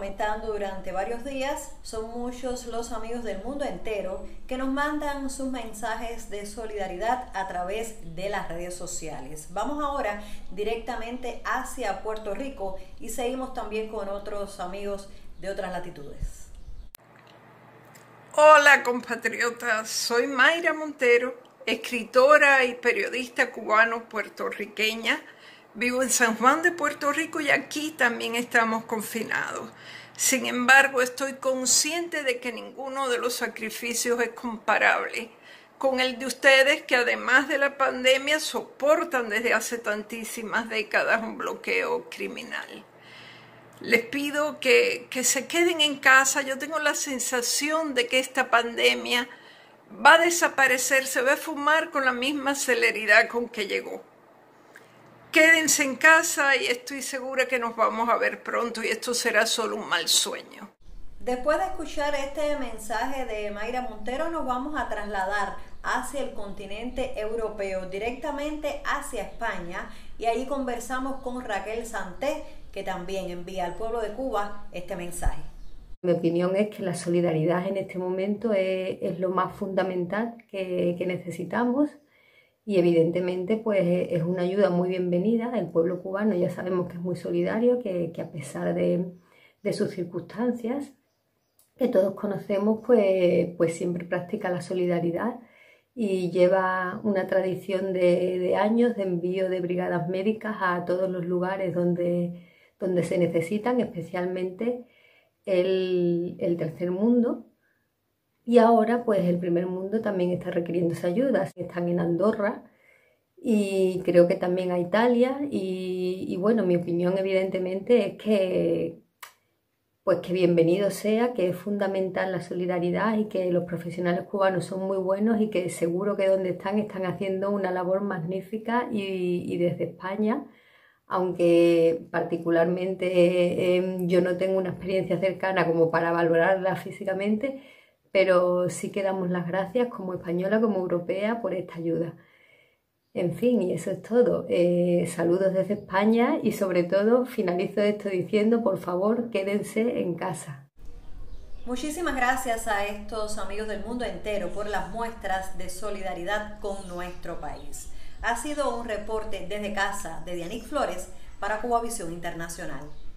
conectando durante varios días. Son muchos los amigos del mundo entero que nos mandan sus mensajes de solidaridad a través de las redes sociales. Vamos ahora directamente hacia Puerto Rico y seguimos también con otros amigos de otras latitudes. Hola compatriotas, soy Mayra Montero, escritora y periodista cubano-puertorriqueña. Vivo en San Juan de Puerto Rico y aquí también estamos confinados. Sin embargo, estoy consciente de que ninguno de los sacrificios es comparable con el de ustedes, que además de la pandemia soportan desde hace tantísimas décadas un bloqueo criminal. Les pido que se queden en casa. Yo tengo la sensación de que esta pandemia va a desaparecer, se va a esfumar con la misma celeridad con que llegó. Quédense en casa y estoy segura que nos vamos a ver pronto y esto será solo un mal sueño. Después de escuchar este mensaje de Mayra Montero, nos vamos a trasladar hacia el continente europeo, directamente hacia España, y ahí conversamos con Raquel Santé, que también envía al pueblo de Cuba este mensaje. Mi opinión es que la solidaridad en este momento es lo más fundamental que necesitamos. Y evidentemente pues es una ayuda muy bienvenida. El pueblo cubano ya sabemos que es muy solidario, que a pesar de sus circunstancias, que todos conocemos, pues siempre practica la solidaridad y lleva una tradición de años de envío de brigadas médicas a todos los lugares donde se necesitan, especialmente el tercer mundo. Y ahora pues el primer mundo también está requiriendo esa ayuda. Están en Andorra y creo que también a Italia y bueno, mi opinión evidentemente es que bienvenido sea, que es fundamental la solidaridad y que los profesionales cubanos son muy buenos y que seguro que donde están haciendo una labor magnífica y desde España, aunque particularmente yo no tengo una experiencia cercana como para valorarla físicamente, pero sí que damos las gracias como española, como europea, por esta ayuda. En fin, y eso es todo. Saludos desde España y sobre todo finalizo esto diciendo, por favor, quédense en casa. Muchísimas gracias a estos amigos del mundo entero por las muestras de solidaridad con nuestro país. Ha sido un reporte desde casa de Dianic Flores para Cubavisión Internacional.